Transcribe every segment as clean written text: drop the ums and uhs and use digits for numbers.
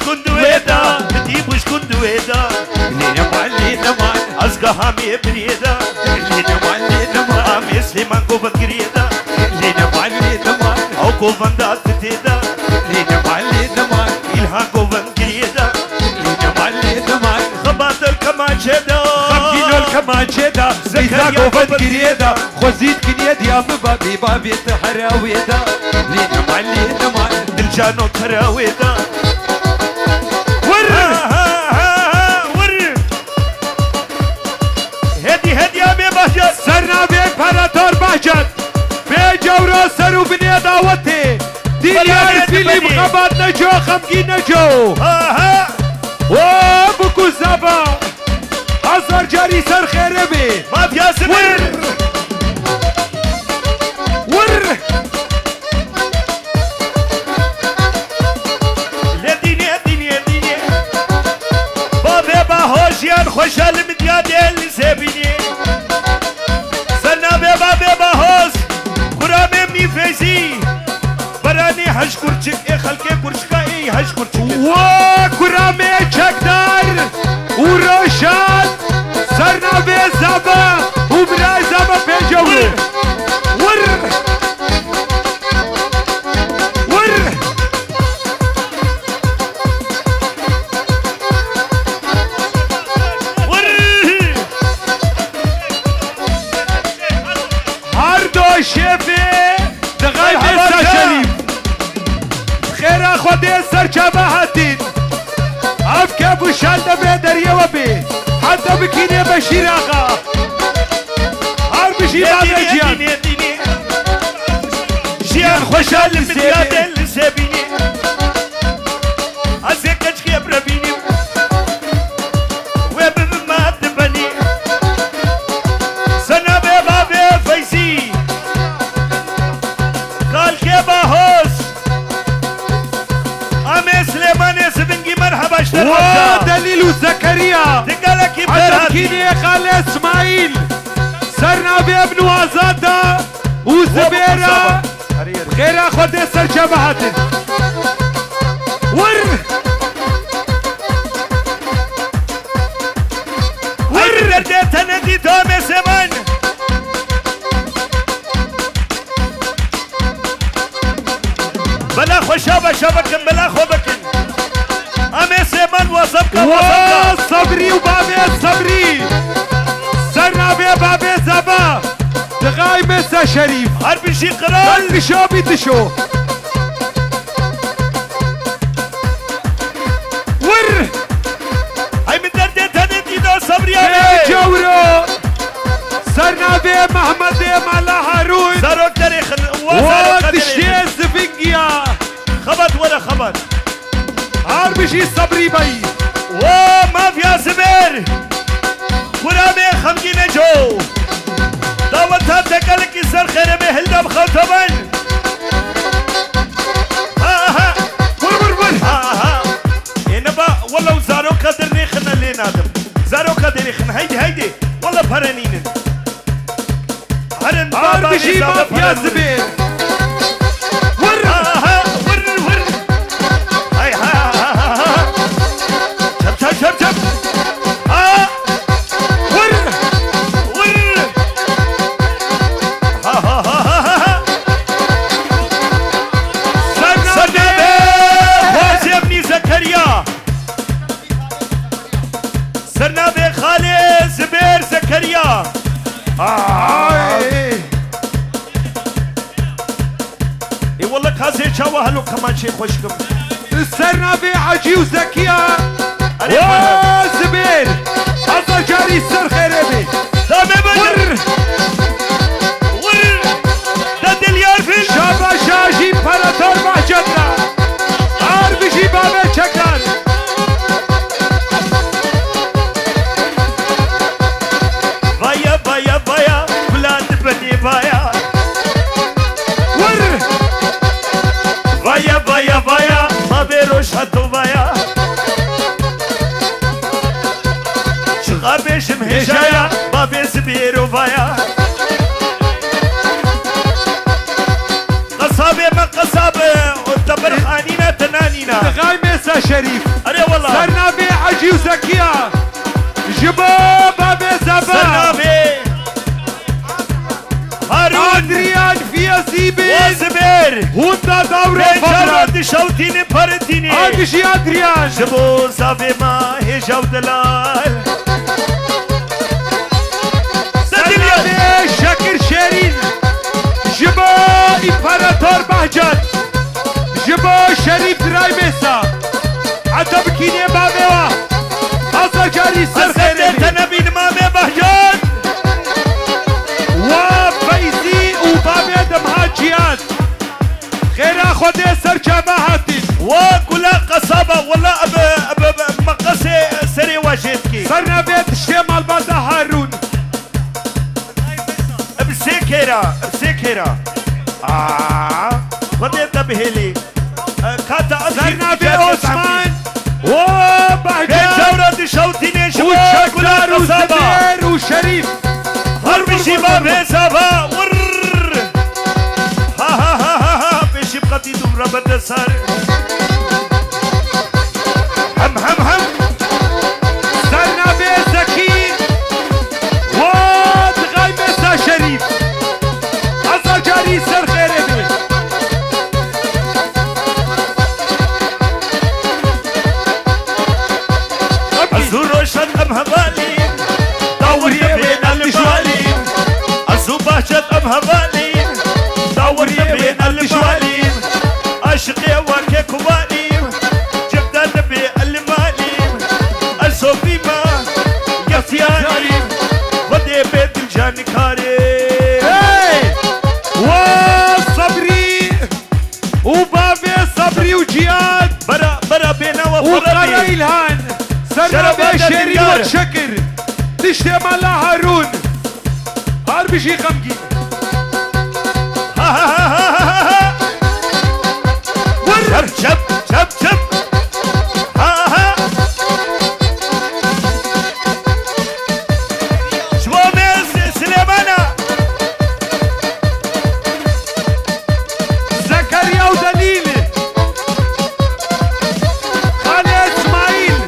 شكون دويدا بديب شكون دويدا لينا معلي دمان أزقى هامي بريدا لينا معلي دمان هامي سليمان قوبة قريدا لينا معلي دمان أو قوبان دات تتيدا لينا معلي دمان إلها قوبان قريدا لينا معلي دمان خبات الكمانشيدا خمجينو الكمانشيدا زيزا قوبت قريدا خوزيت كنيد يا مبابي بابي تحراويدا لينا معلي دمان دلجانو تراويدا سرنا بي امبراطور بهجت بي جورو سرو بني دعوتي ديار فيلم خبات نجو خمجي نجو بكو زبا حصر جاري سر خيره بي ما فيها سبر ور لديني ديني بابي باهوشيان خوشال مديادي اللي سابيني بابي باهوس قرامي مني فيزي براني هشكر چك اي خلقي برشكا اي هشكر چك قرامي چكدار وروشاد سرنا بي زبا وبراي زبا بيجورو ور شيفي دغاي بيسا شريف خير خودي سر شبهاتين افكا ابو شالده بدريه وبي حتى بكيني بشير اغا هار بشي بعد جيان جيان خوشال مديادة اللي سابيني ازيك اجخي بربيني وبما تبني سنة بابي فيزي باهوس أمي سليمان سبنجي مرحبا اشتغلت دليل زكريا تقالك عشركيني خال اسماعيل سرنا بابن وازادا وزبيرا خير اخوتي سر جبهات ور دردت ندي دومي سمان بلا خوشابة شبكن بلا خوبكن أمي سيمان وصبكا صبري وبابي صبري سرنا بي بابي زبا دغاي مسا شريف حرب شي قرار تشو بيتشو ور هاي من دردت هندي دو صبري أمي جورو سرنا بي محمد مالا هارون زاروك تاريخ وقت الشيء سفنجيا خبط ولا خبط حرب شي صبري بي ما فيها سبير قرامي خمجي نجو داوتها تقلك يسر خير بهلنا بخطبن ها ينبا والله زارو قدر نيخنا اللي نادم زارو قدر نيخنا هيدي والله فرنين هرن بابا بشي ما فيها زبير ور هاي شب ور سرنا ابني زكريا سرنا خالي زبير زكريا اي والله كازي شاوه هلو كمان شيء خوشكم سرنا عجي وزكية زبير حصل جاري السر خيربي ور دد اليار في شابا شاجي امبراطور بهجتنا عارف شي بابا شكرا بايا بلاد بني بايا ور بايا ما بيروش هاتو بايا شغابي شمهشايا بابي زبيرو بايا قصابي ما قصابي والدبر خانينا تنانينا غاي مسا شريف حاجی و زکیه جبا بابی زبا سنابي هارون ادریان فیازی بی وزبير هوندا دور بجارة فضل شوتيني بارتيني آگشی ادریان جبو زابي ما هجا ودلال سرنابی شکر شیرین جبا امپراتور بهجت جبا شریف درای میسا حتی بکینی بابی و حاصل جاری سر خیره سرخيري تنبي المامي بهجان و فیزی و بابی دمهاجیان خیره خودی سر جمع هاتین وكلا قصابة والله أب مقصي سري واجدكي سرنابی تشتیم الباده هارون بسيكيرا خديت بهلي كاتا سرنابی عثمان و بهجت جورة شوتيني و شباب كلا چکدار و قصابة زبیر و شریف هربي شباب هسابا ور ها بشي بقتي دبرة بدسار هم سرنابی زکی و دغای میسا شریف حاصل جاری سر خیره بی الزور وشد أم هبالي دور بين المالي الزوبة شد أم هبالي دور بين المالي أشقي وكي كوالي جبت النبي المالي الزوبي ما يفتياني ودي بيت الجاني كاري و صبری و بابی صبری و جیاد برا بينا و وفرمي قرائلهان سرنابی شرف شیرین دار و شکر تشتیم الله هارون هار بشی خمگی شب شو سليمانة زكريا و دلیل خالی اسماعیل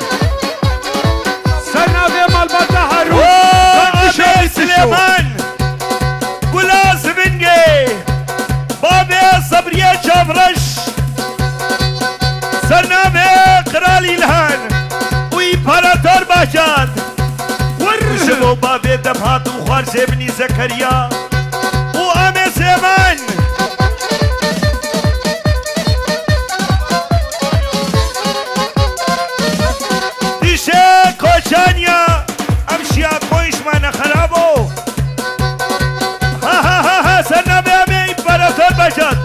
سرنابی مالباده هارون أبي سليمان قلاص بنجي بابي صبرية شافرش سرنامي قرالي الهان وإمبراطور بهجت وشبو بابي دمهات وخوار زبني زكريا وأمي سيمان ديشي كوشانيا امشي اكويش ما خرابو ها سرنامي امي امبراطور بهجت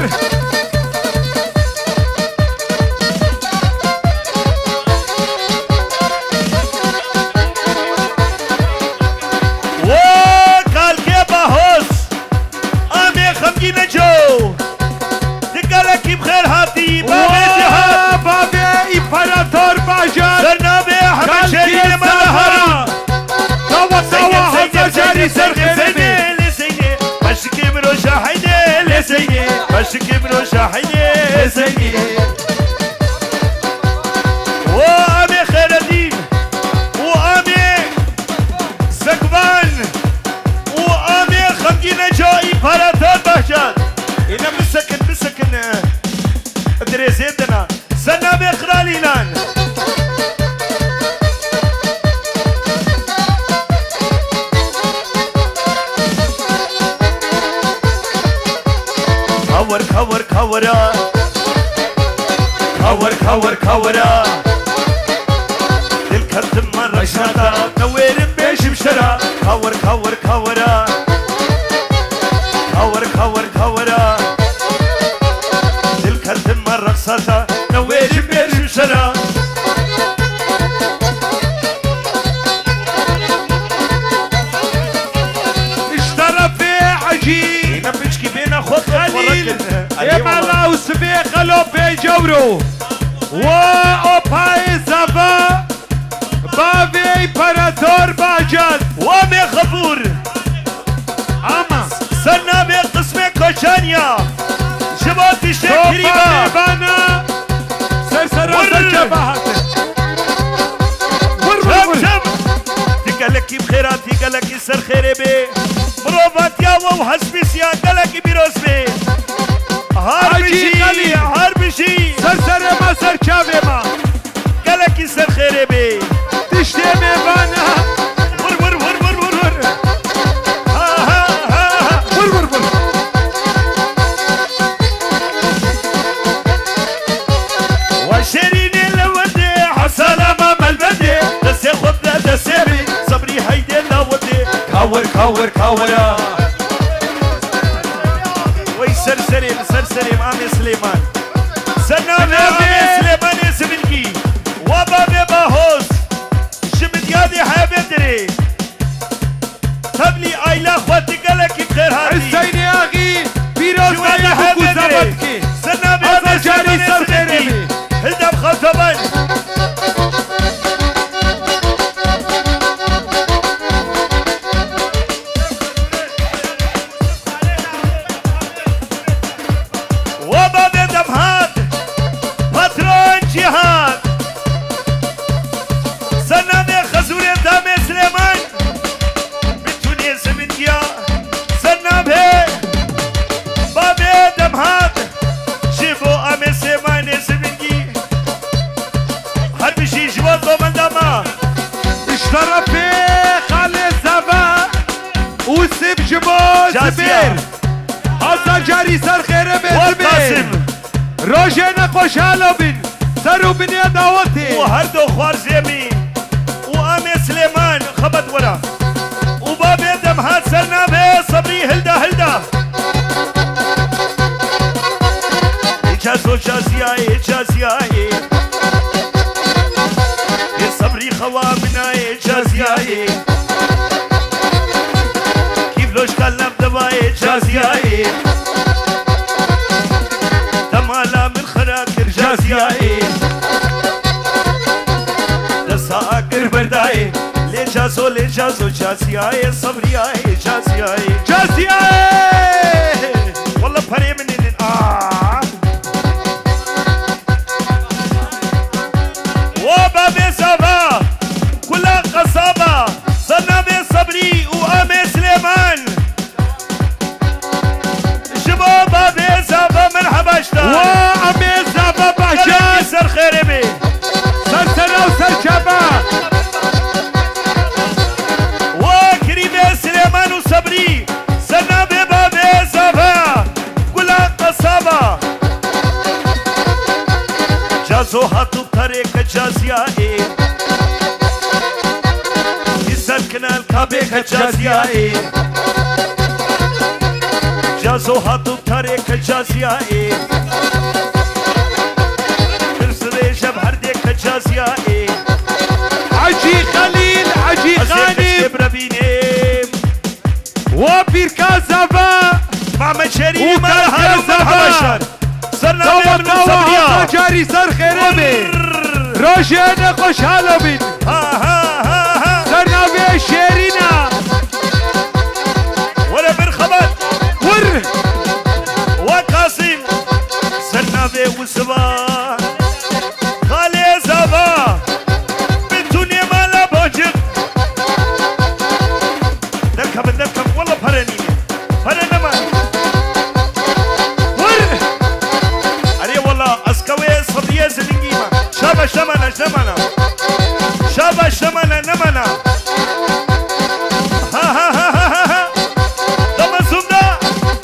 وقال كيبا هوس امي خمجي نجو تقالك بخير هاتي بابي جهاد بابی امپراتور بهجت سرنامي حمد شريف مالهرا دوا حاصل جاری سر خیره بی لسيني بشكي منو شاحيني لسيني بشكي منو شاحيني لسيني وامي خير الدين وامي زكبان وامي خمجينا جاي امبراطور بهجت انا مسكن دريزيدنا سنابي قرالي لان كورا كورا الكرت مرة شاطا نوير بيش بشرا كورا الكرت مرة شاطا نوير بيش بشرا اشترى في عجين نبشكي بينا خود خليل يمالا وسبي قلو في جورو وأوباي زبا بابي امبراطور بهجت وامي خفور اما سنة بقسم كوشانيا شباب تشتري توبا قريبا بنا سرسرة جبهته قالك سر خيري بي مروفات يا وحسبي سيا قالك بيروس بي هاربشي سر ما سر چاوه ما قالك سر خيري بي تشتي ميوانا ور ها ها ها ور وشيريني لودي حسلامة ملبدي دسي خدنا دسي بي صبري هيدي لودي كاور كاورا وي سرسريم عمي سليمان سنابي عمي سليمان يسبنكي وبابي باهوس شمديادي حابدري تبلي ايلا خواتي قالك بخير هادي الزيني اغي بيروز شوالي مالك وزبطكي سنابي عمي سليمان يسبنكي هلدا بخطبان وبابي دمهات باترون جهاد سنابي خزوري دامي سليمان بتوني سمنتيا سنابي بابي دمهات شيفو امي سليمان سمنتي هربشي جوا دومن دما اشترى في خالي زبا وسيب جبو زبير حسن جاري سر خيره بزبير والقاسم روشنا خوشحالا بین سر و بنیا دعوتی وهردو خوارزيمي وامي سليمان خبط ورا وبابي دمهات سنابي صبري هلدا اجازو جازياي يا صبري خوامنا اجازياي كيف لوش كلم دواي اجازياي تمالا من خراكر جازياي دساكر برداي لجازو جازياي صبرياي جازياي والله فري من وبابي زابا كلها قصابة صنابي صبري وامي سليمان جبو بابي زابا مرحبا اشتاق وامي زابا بحشان سر خيري بي سر سنة وسر شبا وكريمي سليمان وصبري صنابي بابي زابا كلها قصابة جازو هاتو بطريقة جازيائي يسكنا الكابيكة جازيائي جازو هاتو بطريقة جازيائي ترسلي جب هرديكة جازيائي عجي خليل عجي غانم بربينيم وبيركا زبا محمد شريف وكركا زبا صرنا من صبريا جاري سر خيره بي روشنا خوشحالا بین سر نوی شیرینا ولا مرخبط ور وقاسم سنابي وسبا خالي زبا بنتوني مالا بوجد نركب والله فرنا ما ور علي والله اسكوي صبيه زلنجيما شابا شمنا نمنا ها دم الزمدة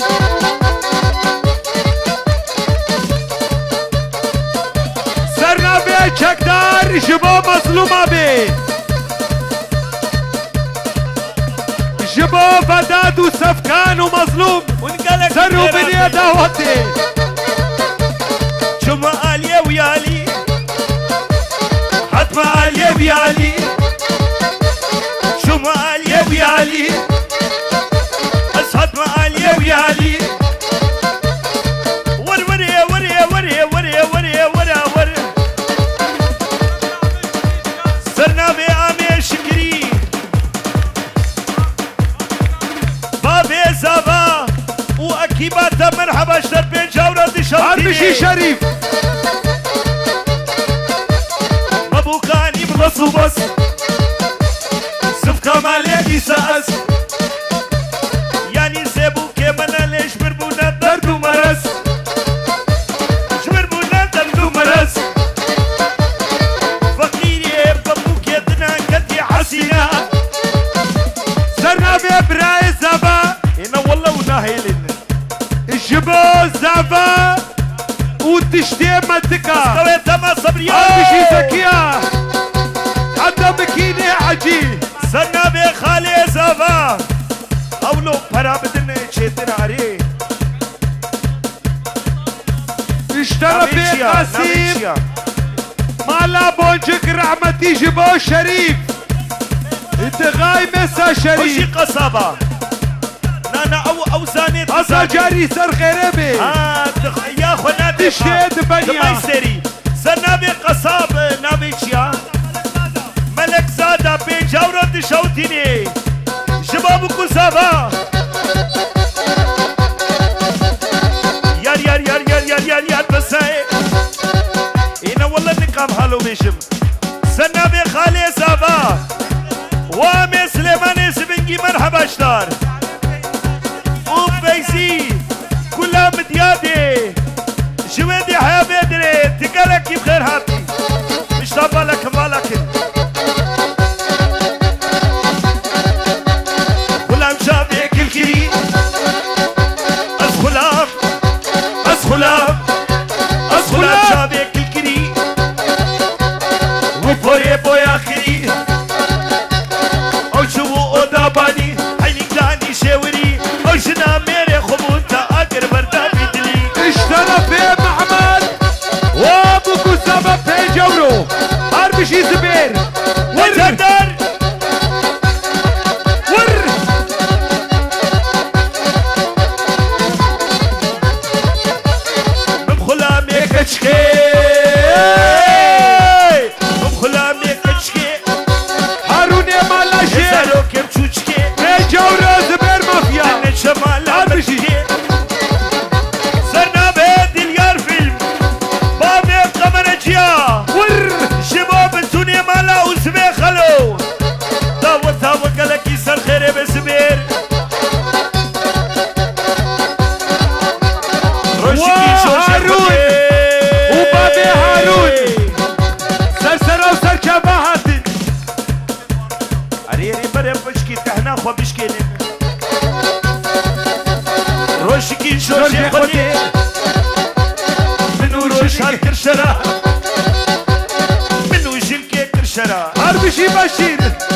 سرنا بي چکدار جبو مظلومه بي جبو فداد و سفکان و مظلوم سر و بنیه دعوتی شما آلية ويالي حتما آلیه بیالی شما آلية ويالي أصحاب ما آلية ويالي ور سرنا بعامي شكري بابي زابا وأكيباتا مرحبا شربين جاورة دي هربشي شريف مبوكاني بلص وبس صفقة ماليكي سأس يعني سيبو كمانا ليش بربونا درد ومرس شبربونا درد ومرس فقيري بابوك يدنا كتي حسينة سرنا بإبراء زبا هنا والله وناهيلين الجبو زبا وتشتي مدكا قويت ما صبريا بشي زكية حتى مكيني عجي سرنا بخالي زبا اولو برا بدن چيتن عري اشترى بقاسيم مالا بونجك رحمتي جبو شريف انت غاي مسا وشي شريف قصابة نانا او زانيت اصلا جاري سر خيربي يا خنا تشتيت بنيا سري سنابي قصاب نابي چيا ملك زادا بيجاورة دشوتيني شباب قصابة يار بساي انا والله نقام حالو بيشم سنابي خالي زابا وامي سليماني سبنجي مرحبا اشتار وفيزي كلها مديادي جوادي حيا بدري تقالك بخير هاتي مش تابالك مالك كلها مشابك الكريم اسخلام شابك الكريم وفوري بويا خري او شو وداباني عينك لاني شاوري او شنا ميري خبونتا اقر بردامي دلي اشترى في محمد وابوكو سبب في جورو هربشي زبير وتقدر ور بخلامي كشكي بخلامي كشكي هاروني مالا شير زارو كم تشوشكي في جورو زبير مافيا من شمال هربشي سرنا بيد اليار فيلم بابي قمر جيا ور شباب الدنيا مالا وزبي خلو داوت قالك يسر خيري بسبير وهارون وبابي هارون سرسرة وسركبة هاتن عريري بري بشكي تحنا خو بشكيني روشكي شوشي خودي منو روشان كرشرا منو جلكي كرشرا هربشي بشير